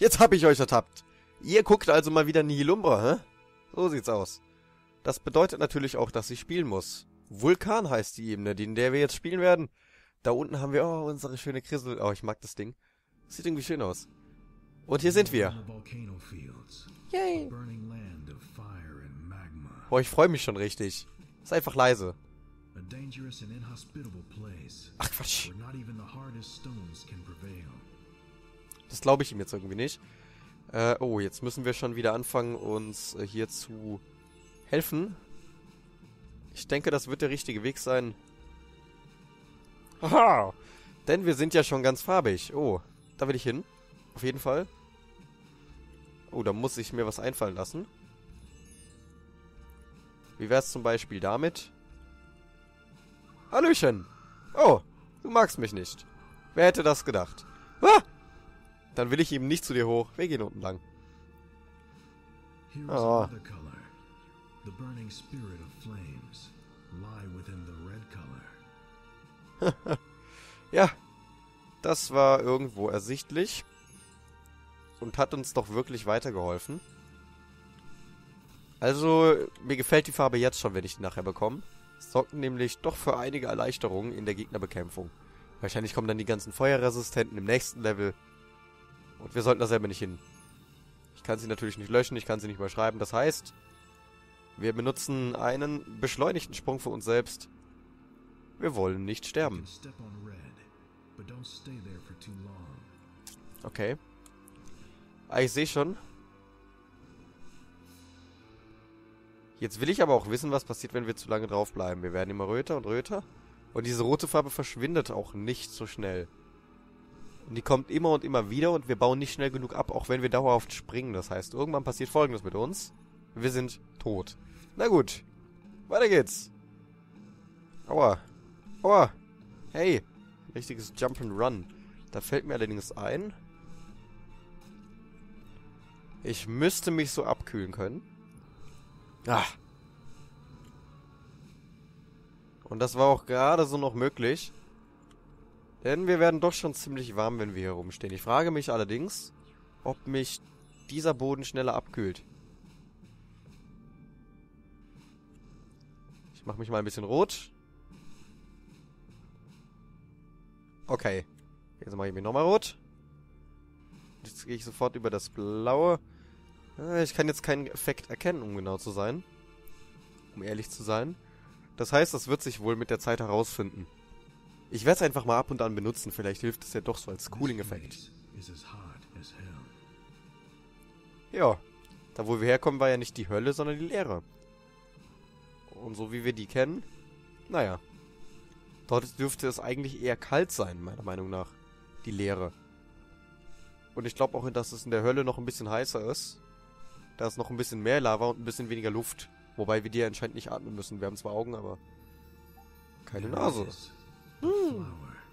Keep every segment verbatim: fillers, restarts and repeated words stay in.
Jetzt hab ich euch ertappt. Ihr guckt also mal wieder Nihilumbra, hä? So sieht's aus. Das bedeutet natürlich auch, dass ich spielen muss. Vulkan heißt die Ebene, in der wir jetzt spielen werden. Da unten haben wir, oh, unsere schöne Krisel. Oh, ich mag das Ding. Sieht irgendwie schön aus. Und hier sind wir. Yay. Boah, ich freue mich schon richtig. Ist einfach leise. Ach, Quatsch. Das glaube ich ihm jetzt irgendwie nicht. Äh, oh, jetzt müssen wir schon wieder anfangen, uns äh, hier zu helfen. Ich denke, das wird der richtige Weg sein. Haha! Denn wir sind ja schon ganz farbig. Oh, da will ich hin. Auf jeden Fall. Oh, da muss ich mir was einfallen lassen. Wie wär's zum Beispiel damit? Hallöchen! Oh, du magst mich nicht. Wer hätte das gedacht? Ah! Dann will ich eben nicht zu dir hoch. Wir gehen unten lang. Oh. Ja, das war irgendwo ersichtlich. Und hat uns doch wirklich weitergeholfen. Also, mir gefällt die Farbe jetzt schon, wenn ich die nachher bekomme. Es sorgt nämlich doch für einige Erleichterungen in der Gegnerbekämpfung. Wahrscheinlich kommen dann die ganzen Feuerresistenten im nächsten Level. Und wir sollten da selber nicht hin. Ich kann sie natürlich nicht löschen, ich kann sie nicht mal schreiben. Das heißt, wir benutzen einen beschleunigten Sprung für uns selbst. Wir wollen nicht sterben. Okay. Ah, ich sehe schon. Jetzt will ich aber auch wissen, was passiert, wenn wir zu lange draufbleiben. Wir werden immer röter und röter. Und diese rote Farbe verschwindet auch nicht so schnell. Und die kommt immer und immer wieder und wir bauen nicht schnell genug ab, auch wenn wir dauerhaft springen. Das heißt, irgendwann passiert Folgendes mit uns. Wir sind tot. Na gut. Weiter geht's. Aua. Aua. Hey. Richtiges Jump'n'Run. Da fällt mir allerdings ein, ich müsste mich so abkühlen können. Ah. Und das war auch gerade so noch möglich. Denn wir werden doch schon ziemlich warm, wenn wir hier rumstehen. Ich frage mich allerdings, ob mich dieser Boden schneller abkühlt. Ich mache mich mal ein bisschen rot. Okay. Jetzt mache ich mich nochmal rot. Jetzt gehe ich sofort über das Blaue. Ich kann jetzt keinen Effekt erkennen, um genau zu sein. Um ehrlich zu sein. Das heißt, das wird sich wohl mit der Zeit herausfinden. Ich werde es einfach mal ab und an benutzen. Vielleicht hilft es ja doch so als Cooling-Effekt. Ja. Da wo wir herkommen, war ja nicht die Hölle, sondern die Leere. Und so wie wir die kennen, naja. Dort dürfte es eigentlich eher kalt sein, meiner Meinung nach. Die Leere. Und ich glaube auch, dass es in der Hölle noch ein bisschen heißer ist. Da ist noch ein bisschen mehr Lava und ein bisschen weniger Luft. Wobei wir die anscheinend nicht atmen müssen. Wir haben zwar Augen, aber keine Nase. Hm.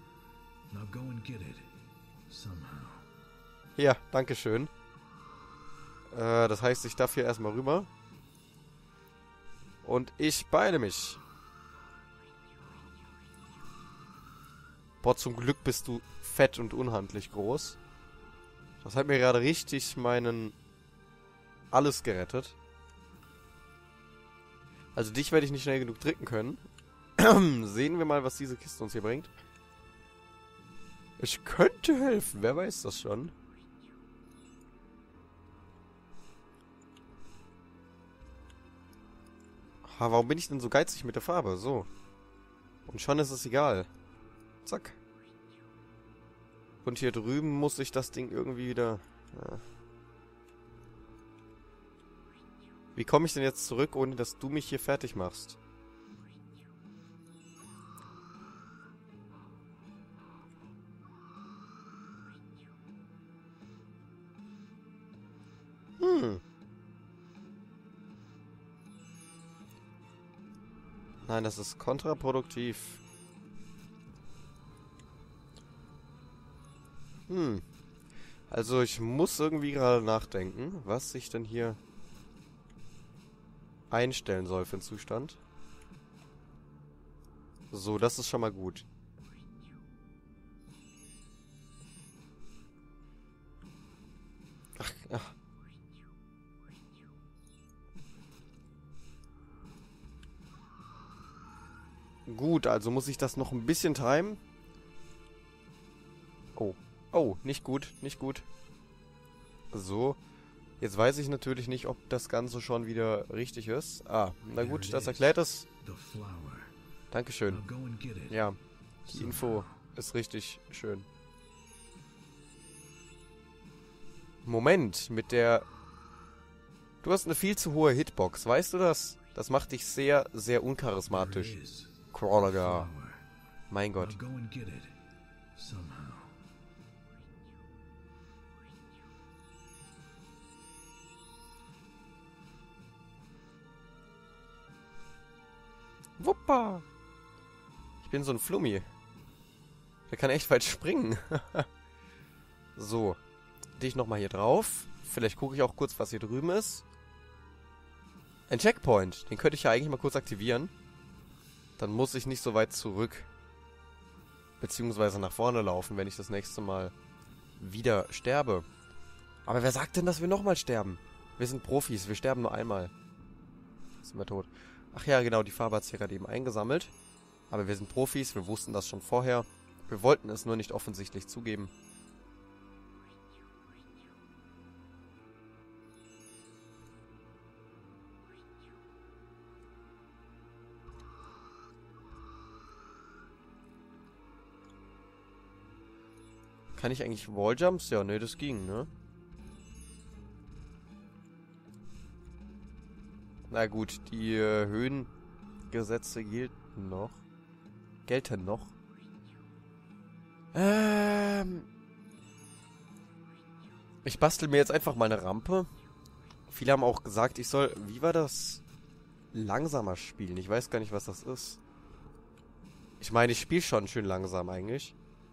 Ja, danke schön. Äh, das heißt, ich darf hier erstmal rüber. Und ich beeile mich. Boah, zum Glück bist du fett und unhandlich groß. Das hat mir gerade richtig meinen alles gerettet. Also dich werde ich nicht schnell genug drücken können. Sehen wir mal, was diese Kiste uns hier bringt. Ich könnte helfen, wer weiß das schon. Ha, warum bin ich denn so geizig mit der Farbe? So. Und schon ist es egal. Zack. Und hier drüben muss ich das Ding irgendwie wieder... Ja. Wie komme ich denn jetzt zurück, ohne dass du mich hier fertig machst? Hm. Nein, das ist kontraproduktiv. Hm. Also ich muss irgendwie gerade nachdenken, was ich denn hier einstellen soll für den Zustand. So, das ist schon mal gut. Ach. Gut, also muss ich das noch ein bisschen timen. Oh. Oh, nicht gut, nicht gut. So. Jetzt weiß ich natürlich nicht, ob das Ganze schon wieder richtig ist. Ah, na gut, das erklärt es. Dankeschön. Ja, die Info ist richtig schön. Moment, mit der... Du hast eine viel zu hohe Hitbox, weißt du das? Das macht dich sehr, sehr uncharismatisch. Crawler. Mein Gott. Wuppa. Ich bin so ein Flummi. Der kann echt weit springen. So. Dich nochmal hier drauf. Vielleicht gucke ich auch kurz, was hier drüben ist. Ein Checkpoint. Den könnte ich ja eigentlich mal kurz aktivieren. Dann muss ich nicht so weit zurück. Beziehungsweise nach vorne laufen, wenn ich das nächste Mal wieder sterbe. Aber wer sagt denn, dass wir nochmal sterben? Wir sind Profis. Wir sterben nur einmal. Sind wir tot. Ach ja, genau. Die Farbe hat sich ja gerade eben eingesammelt. Aber wir sind Profis. Wir wussten das schon vorher. Wir wollten es nur nicht offensichtlich zugeben. Kann ich eigentlich Walljumps? Ja, ne, das ging, ne? Na gut, die äh, Höhengesetze gelten noch. Gelten noch. Ähm... Ich bastel mir jetzt einfach mal eine Rampe. Viele haben auch gesagt, ich soll... Wie war das? Langsamer spielen. Ich weiß gar nicht, was das ist. Ich meine, ich spiele schon schön langsam eigentlich.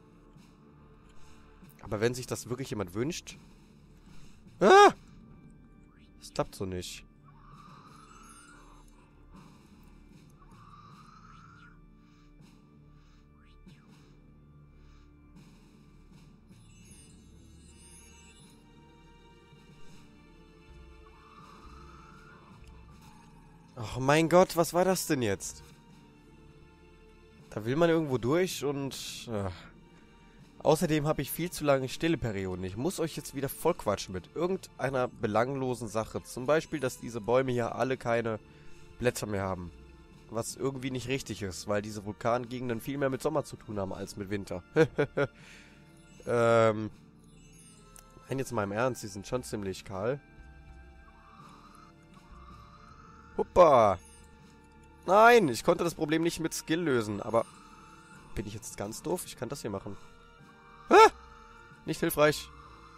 Aber wenn sich das wirklich jemand wünscht... Ah! Das klappt so nicht. Oh mein Gott, was war das denn jetzt? Da will man irgendwo durch und... Äh. Außerdem habe ich viel zu lange stille Perioden. Ich muss euch jetzt wieder vollquatschen mit irgendeiner belanglosen Sache. Zum Beispiel, dass diese Bäume hier alle keine Blätter mehr haben. Was irgendwie nicht richtig ist, weil diese Vulkangegenden viel mehr mit Sommer zu tun haben als mit Winter. ähm... Nein, jetzt mal im Ernst, die sind schon ziemlich kahl. Huppa! Nein, ich konnte das Problem nicht mit Skill lösen, aber... Bin ich jetzt ganz doof? Ich kann das hier machen. Ah! Nicht hilfreich.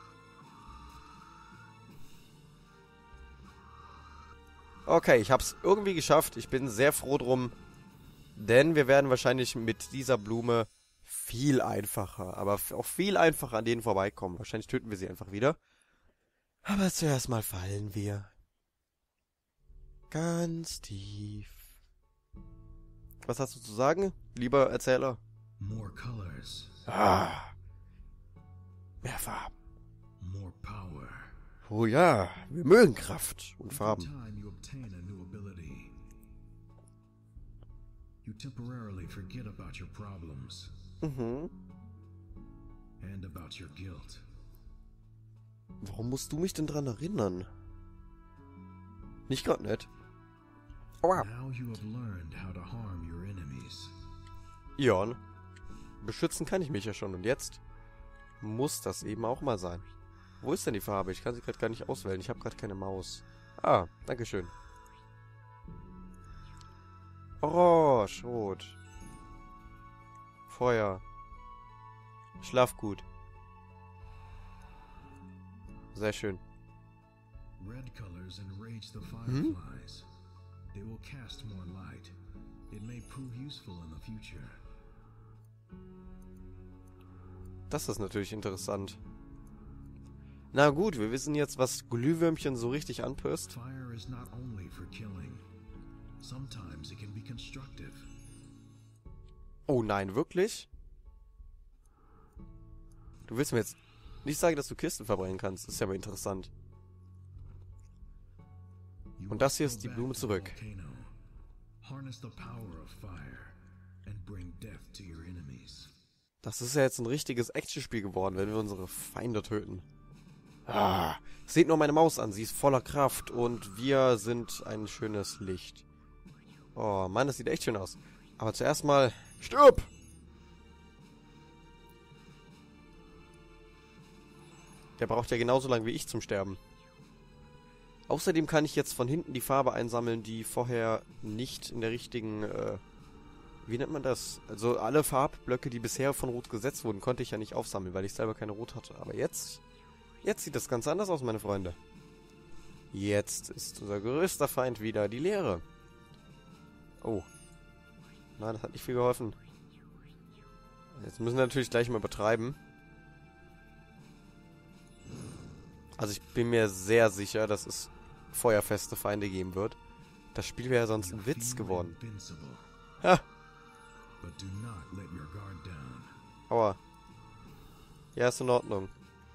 Okay, ich hab's irgendwie geschafft. Ich bin sehr froh drum. Denn wir werden wahrscheinlich mit dieser Blume viel einfacher, aber auch viel einfacher an denen vorbeikommen. Wahrscheinlich töten wir sie einfach wieder. Aber zuerst mal fallen wir. Ganz tief. Was hast du zu sagen, lieber Erzähler? More colors. Ah. Mehr Farben. More power. Oh ja, wir mögen Kraft und Every Farben. time you obtain a new ability, you temporarily forget about your problems Mhm. and about your guilt. Warum musst du mich denn dran erinnern? Nicht grad nett. Aua. Now you have learned how to harm your enemies. Ion. Beschützen kann ich mich ja schon und jetzt muss das eben auch mal sein. Wo ist denn die Farbe? Ich kann sie gerade gar nicht auswählen. Ich habe gerade keine Maus. Ah, dankeschön. Orange, Rot. Feuer. Schlaf gut. Sehr schön. Red colors enrage the fireflies. They will cast more light. It may prove useful in the future. Das ist natürlich interessant. Na gut, wir wissen jetzt, was Glühwürmchen so richtig anpisst. Fire is not only for killing. Sometimes it can be constructive. Oh nein, wirklich? Du willst mir jetzt nicht sagen, dass du Kisten verbrennen kannst. Das ist ja aber interessant. Und das hier ist die Blume zurück. Das ist ja jetzt ein richtiges Actionspiel geworden, wenn wir unsere Feinde töten. Ah, seht nur meine Maus an, sie ist voller Kraft und wir sind ein schönes Licht. Oh Mann, das sieht echt schön aus. Aber zuerst mal... Stirb! Der braucht ja genauso lange wie ich zum Sterben. Außerdem kann ich jetzt von hinten die Farbe einsammeln, die vorher nicht in der richtigen... Äh, wie nennt man das? Also alle Farbblöcke, die bisher von Rot gesetzt wurden, konnte ich ja nicht aufsammeln, weil ich selber keine Rot hatte. Aber jetzt... Jetzt sieht das ganz anders aus, meine Freunde. Jetzt ist unser größter Feind wieder die Leere. Oh. Nein, das hat nicht viel geholfen. Jetzt müssen wir natürlich gleich mal übertreiben. Also ich bin mir sehr sicher, dass es feuerfeste Feinde geben wird. Das Spiel wäre sonst ein Witz geworden. Ha! Aua. Ja, ist in Ordnung.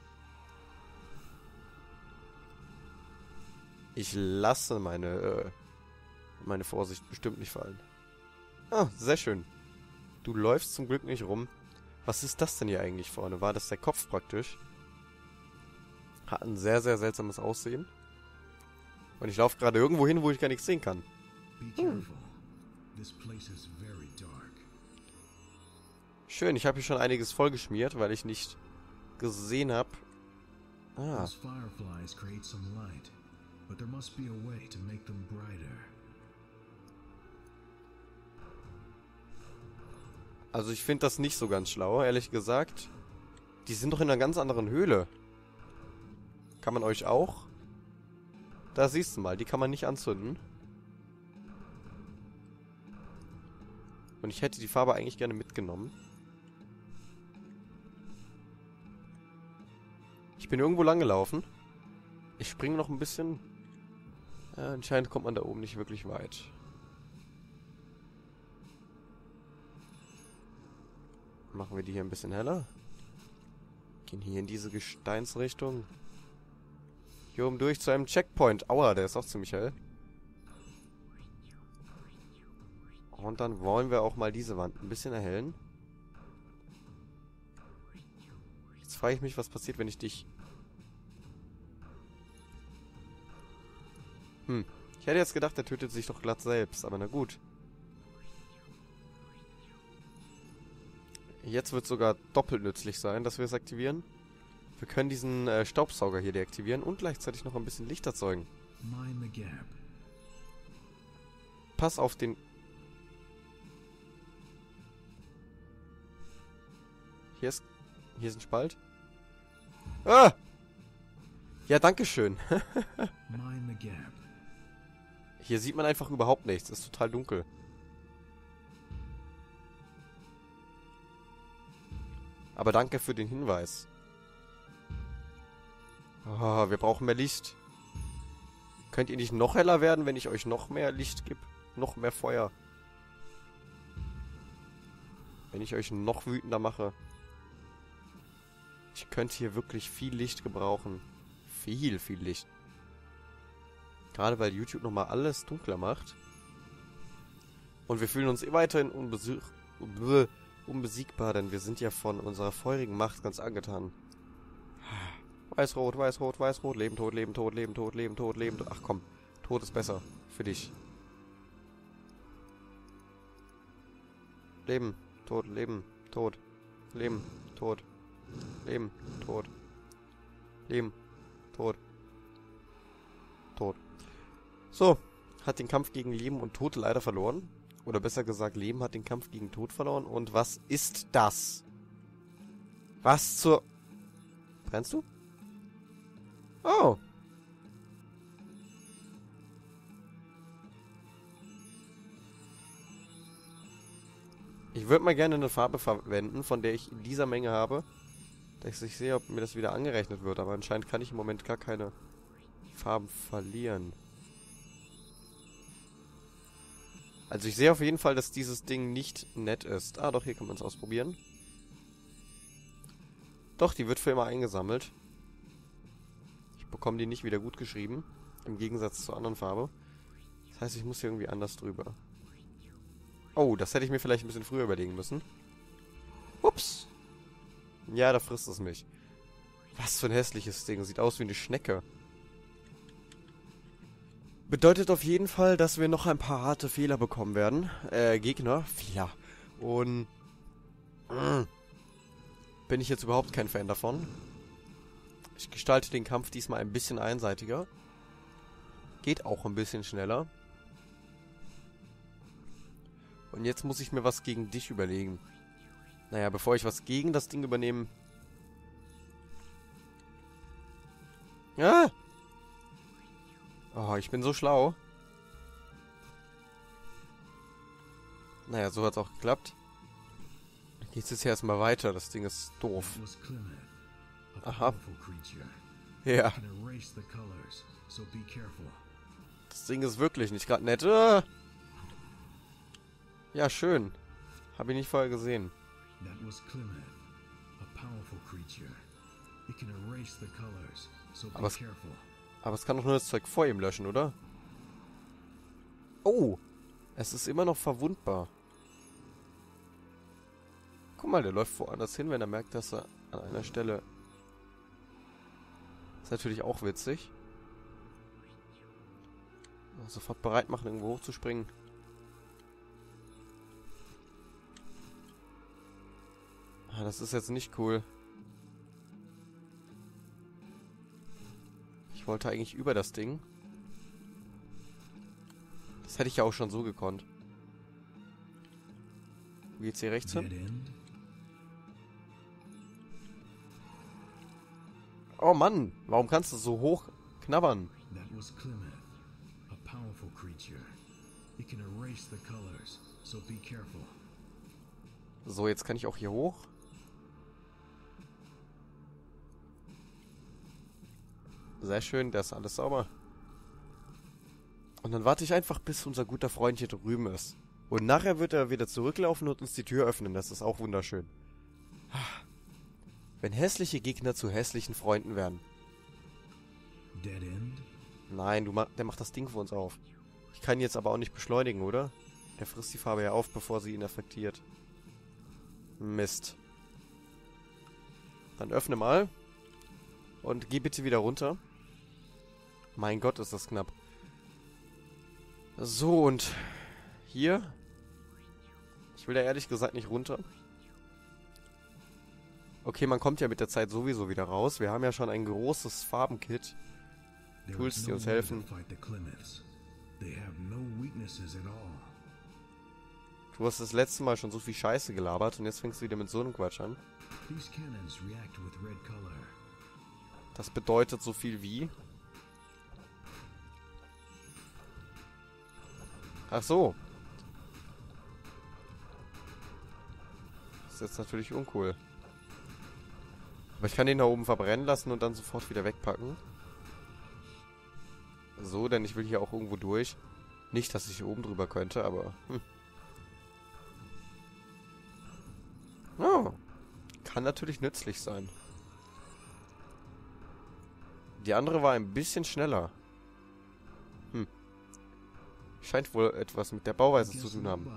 Ich lasse meine, äh, meine Vorsicht bestimmt nicht fallen. Ah, sehr schön. Du läufst zum Glück nicht rum. Was ist das denn hier eigentlich vorne? War das der Kopf praktisch? Hat ein sehr, sehr seltsames Aussehen. Und ich laufe gerade irgendwo hin, wo ich gar nichts sehen kann. Hm. Schön, ich habe hier schon einiges vollgeschmiert, weil ich nicht gesehen habe. Ah. Also ich finde das nicht so ganz schlau, ehrlich gesagt. Die sind doch in einer ganz anderen Höhle. Kann man euch auch? Da siehst du mal, die kann man nicht anzünden. Und ich hätte die Farbe eigentlich gerne mitgenommen. Ich bin irgendwo lang gelaufen. Ich springe noch ein bisschen. Ja, anscheinend kommt man da oben nicht wirklich weit. Machen wir die hier ein bisschen heller. Gehen hier in diese Gesteinsrichtung. Hier oben durch zu einem Checkpoint. Aua, der ist auch ziemlich hell. Und dann wollen wir auch mal diese Wand ein bisschen erhellen. Jetzt frage ich mich, was passiert, wenn ich dich... Hm. Ich hätte jetzt gedacht, der tötet sich doch glatt selbst, aber na gut. Jetzt wird es sogar doppelt nützlich sein, dass wir es aktivieren. Wir können diesen äh, Staubsauger hier deaktivieren und gleichzeitig noch ein bisschen Licht erzeugen. Pass auf den... Hier ist... Hier ist ein Spalt. Ah! Ja, dankeschön. Hier sieht man einfach überhaupt nichts. Es ist total dunkel. Aber danke für den Hinweis. Oh, wir brauchen mehr Licht. Könnt ihr nicht noch heller werden, wenn ich euch noch mehr Licht gebe? Noch mehr Feuer. Wenn ich euch noch wütender mache. Ich könnte hier wirklich viel Licht gebrauchen. Viel, viel Licht. Gerade weil YouTube nochmal alles dunkler macht. Und wir fühlen uns weiterhin unbesieg unbesiegbar, denn wir sind ja von unserer feurigen Macht ganz angetan. Weiß-Rot, Weiß-Rot, Weiß-Rot, Leben, Tod, Leben, Tod, Leben, Tod, Leben, Tod, Leben, Tod. Ach komm, Tod ist besser. Für dich. Leben, Tod, Leben, Tod, Leben, Tod, Leben, Tod, Leben, Tod, Tod. So, hat den Kampf gegen Leben und Tod leider verloren. Oder besser gesagt, Leben hat den Kampf gegen Tod verloren. Und was ist das? Was zur... Brennst du? Oh. Ich würde mal gerne eine Farbe verwenden, von der ich in dieser Menge habe. Dass ich sehe, ob mir das wieder angerechnet wird. Aber anscheinend kann ich im Moment gar keine Farben verlieren. Also ich sehe auf jeden Fall, dass dieses Ding nicht nett ist. Ah, doch, hier kann man es ausprobieren. Doch, die wird für immer eingesammelt. Ich bekomme die nicht wieder gut geschrieben. Im Gegensatz zur anderen Farbe. Das heißt, ich muss hier irgendwie anders drüber. Oh, das hätte ich mir vielleicht ein bisschen früher überlegen müssen. Ups. Ja, da frisst es mich. Was für ein hässliches Ding. Sieht aus wie eine Schnecke. Bedeutet auf jeden Fall, dass wir noch ein paar harte Fehler bekommen werden. Äh, Gegner. Fehler. Und... Mh, bin ich jetzt überhaupt kein Fan davon. Ich gestalte den Kampf diesmal ein bisschen einseitiger. Geht auch ein bisschen schneller. Und jetzt muss ich mir was gegen dich überlegen. Naja, bevor ich was gegen das Ding übernehme... Ah! Oh, ich bin so schlau. Naja, so hat es auch geklappt. Dann geht es jetzt erstmal weiter. Das Ding ist doof. Aha. Ja. Das Ding ist wirklich nicht gerade nett. Ah! Ja, schön. Habe ich nicht vorher gesehen. Aber es, aber es kann doch nur das Zeug vor ihm löschen, oder? Oh! Es ist immer noch verwundbar. Guck mal, der läuft woanders hin, wenn er merkt, dass er an einer Stelle... Ist natürlich auch witzig. Sofort bereit machen, irgendwo hochzuspringen. Ah, das ist jetzt nicht cool. Ich wollte eigentlich über das Ding. Das hätte ich ja auch schon so gekonnt. Wie geht's hier rechts hin? Oh Mann, warum kannst du so hoch knabbern? So, jetzt kann ich auch hier hoch. Sehr schön, da ist alles sauber. Und dann warte ich einfach, bis unser guter Freund hier drüben ist. Und nachher wird er wieder zurücklaufen und uns die Tür öffnen. Das ist auch wunderschön. Wenn hässliche Gegner zu hässlichen Freunden werden. Dead End? Nein, du ma der macht das Ding für uns auf. Ich kann ihn jetzt aber auch nicht beschleunigen, oder? Er frisst die Farbe ja auf, bevor sie ihn affektiert. Mist. Dann öffne mal. Und geh bitte wieder runter. Mein Gott, ist das knapp. So, und hier. Ich will da ehrlich gesagt nicht runter. Okay, man kommt ja mit der Zeit sowieso wieder raus. Wir haben ja schon ein großes Farbenkit. Tools, die uns helfen. Du hast das letzte Mal schon so viel Scheiße gelabert und jetzt fängst du wieder mit so einem Quatsch an. Das bedeutet so viel wie... Ach so. Das ist jetzt natürlich uncool. Aber ich kann den da oben verbrennen lassen und dann sofort wieder wegpacken. So, denn ich will hier auch irgendwo durch. Nicht, dass ich hier oben drüber könnte, aber... Hm. Oh. Kann natürlich nützlich sein. Die andere war ein bisschen schneller. Hm. Scheint wohl etwas mit der Bauweise zu tun haben.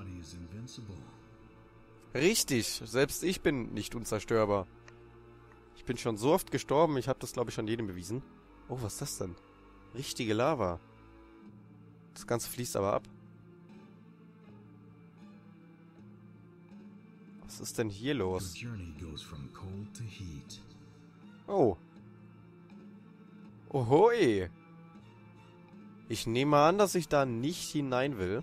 Richtig, selbst ich bin nicht unzerstörbar. Ich bin schon so oft gestorben, ich habe das glaube ich schon jedem bewiesen. Oh, was ist das denn? Richtige Lava. Das Ganze fließt aber ab. Was ist denn hier los? Oh. Ohoi. Ich nehme an, dass ich da nicht hinein will.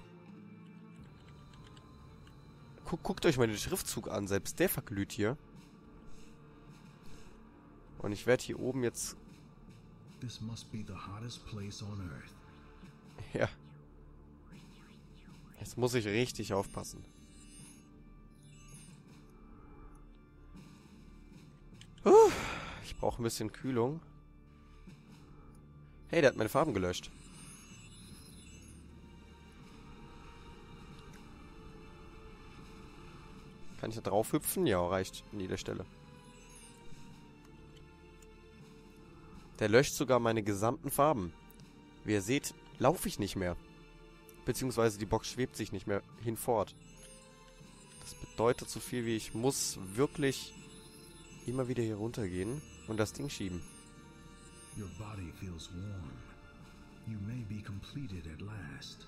Guck, guckt euch mal den Schriftzug an. Selbst der verglüht hier. Und ich werde hier oben jetzt... Ja. Jetzt muss ich richtig aufpassen. Uh, ich brauche ein bisschen Kühlung. Hey, der hat meine Farben gelöscht. Kann ich da drauf hüpfen? Ja, reicht an jeder Stelle. Der löscht sogar meine gesamten Farben. Wie ihr seht, laufe ich nicht mehr. Beziehungsweise die Box schwebt sich nicht mehr hinfort. Das bedeutet so viel wie ich muss wirklich immer wieder hier runtergehen und das Ding schieben. Your body feels warm. You may be completed at last.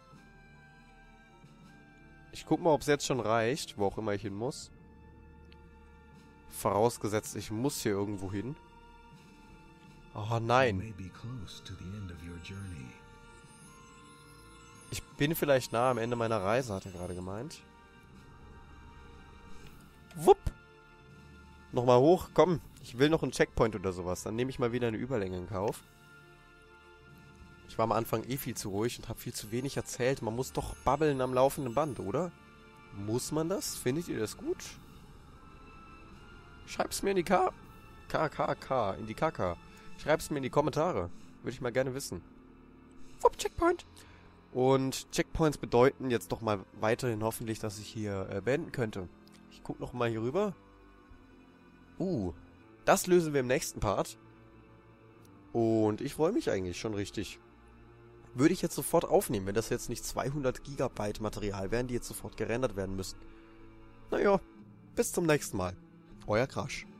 Ich guck mal, ob es jetzt schon reicht, wo auch immer ich hin muss. Vorausgesetzt, ich muss hier irgendwo hin. Oh You nein. may be close to the end of your journey. Ich bin vielleicht nah am Ende meiner Reise, hat er gerade gemeint. Wupp. Nochmal hoch, komm. Ich will noch einen Checkpoint oder sowas. Dann nehme ich mal wieder eine Überlänge in Kauf. Ich war am Anfang eh viel zu ruhig und habe viel zu wenig erzählt. Man muss doch babbeln am laufenden Band, oder? Muss man das? Findet ihr das gut? Schreib's mir in die K... K, K, K, in die K K. Schreib's mir in die Kommentare. Würde ich mal gerne wissen. Wupp, Checkpoint. Und Checkpoints bedeuten jetzt doch mal weiterhin hoffentlich, dass ich hier äh, beenden könnte. Ich guck noch mal hier rüber. Uh, das lösen wir im nächsten Part. Und ich freue mich eigentlich schon richtig. Würde ich jetzt sofort aufnehmen, wenn das jetzt nicht zweihundert Gigabyte Material wären, die jetzt sofort gerendert werden müssten. Naja, bis zum nächsten Mal. Euer Crash.